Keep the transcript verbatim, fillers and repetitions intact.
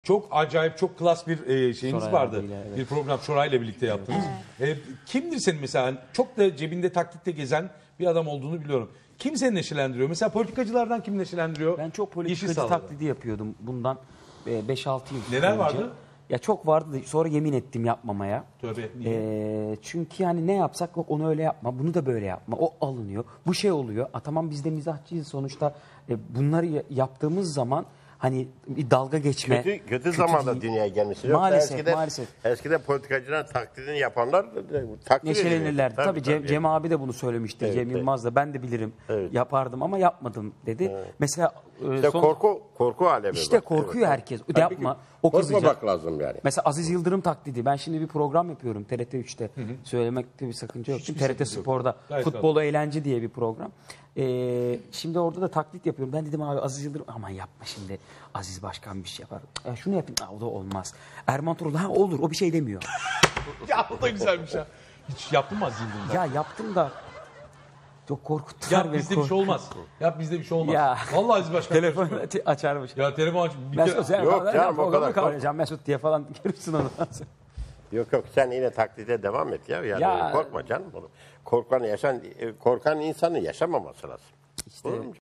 çok acayip, çok klas bir e, şeyiniz Şoray vardı. abiyle, evet. Bir program Şoray'la birlikte yaptınız. E, kimdir senin mesela? Çok da cebinde taklitte gezen bir adam olduğunu biliyorum. Kim seni neşelendiriyor? Mesela politikacılardan kim neşelendiriyor? Ben çok Yeşil politikacı sahada. taklidi yapıyordum bundan beş altı yıl Neler önce. vardı? Ya çok vardı da sonra yemin ettim yapmamaya. Tövbe, niye? Ee, çünkü yani ne yapsak yok onu öyle yapma, bunu da böyle yapma. O alınıyor. Bu şey oluyor. A, tamam biz de mizahçıyız sonuçta. E, bunları ya- yaptığımız zaman hani bir dalga geçme. Kötü, kötü zamanda değil. dünyaya gelmişsin. Yoksa Maalesef, eskiden, maalesef. Eskiden politikacıların taklidini yapanlar e, takdir Neşelenirlerdi. edilirdi. Tabii, Cem, Cem abi de bunu söylemişti. Evet, Cem evet. Yılmaz da ben de bilirim. Evet. Yapardım ama yapmadım dedi. Mesela e, İşte son- korku, korku alemi işte var. korkuyor Evet. herkes. Halbuki Yapma. O kızacak. korkmamak lazım yani. Mesela Aziz Yıldırım taklidi. Ben şimdi bir program yapıyorum T R T üçte. Söylemekte bir sakınca yok. Hiçbir T R T sakınca yok. Spor'da. Gayet Futbol Eğlence diye bir program. Ee, şimdi orada da taklit yapıyorum. Ben dedim abi Aziz Yıldırım aman yapma şimdi. Aziz Başkan bir şey yapar. Ya şunu yapayım. Aa, o da olmaz. Erman Turul ha olur. O bir şey demiyor. Ya o da güzelmiş ha. Hiç yaptın mı Aziz Yıldırım'da? Ya yaptım da çok korkuttular. Yap beni, bizde bir şey kork- olmaz. Yap bizde bir şey olmaz. Ya. Vallahi Aziz Başkan. Telefon açarmış. Ya telefon aç. Bir Mesut kere- sen Yok falan canım, ya, o programı kadar kavrayacağım Mesut diye falan görürsün onu. Yok yok sen yine taklide devam et ya. Yani Ya- korkma canım. Korkan yaşan korkan insanın yaşamaması lazım. İşte Olur mu?